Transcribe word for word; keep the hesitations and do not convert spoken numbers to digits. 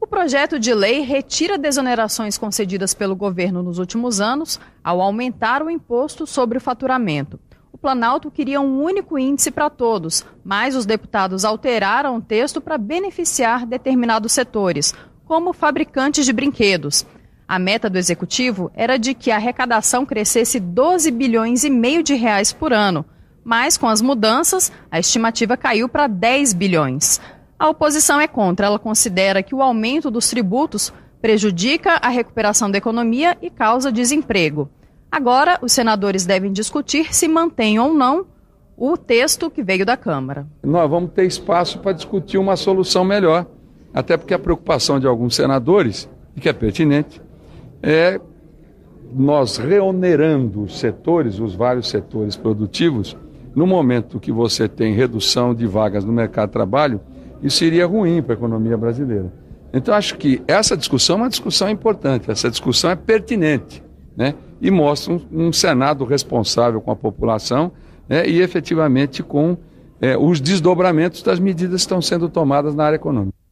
O projeto de lei retira desonerações concedidas pelo governo nos últimos anos ao aumentar o imposto sobre o faturamento. O Planalto queria um único índice para todos, mas os deputados alteraram o texto para beneficiar determinados setores, como fabricantes de brinquedos. A meta do executivo era de que a arrecadação crescesse doze bilhões e meio de reais por ano, mas com as mudanças, a estimativa caiu para dez bilhões. A oposição é contra, ela considera que o aumento dos tributos prejudica a recuperação da economia e causa desemprego. Agora, os senadores devem discutir se mantém ou não o texto que veio da Câmara. Nós vamos ter espaço para discutir uma solução melhor, até porque a preocupação de alguns senadores, e que é pertinente, é nós reonerando os setores, os vários setores produtivos, no momento que você tem redução de vagas no mercado de trabalho, isso seria ruim para a economia brasileira. Então, acho que essa discussão é uma discussão importante, essa discussão é pertinente, né? E mostra um, um Senado responsável com a população, né? E efetivamente com é, os desdobramentos das medidas que estão sendo tomadas na área econômica.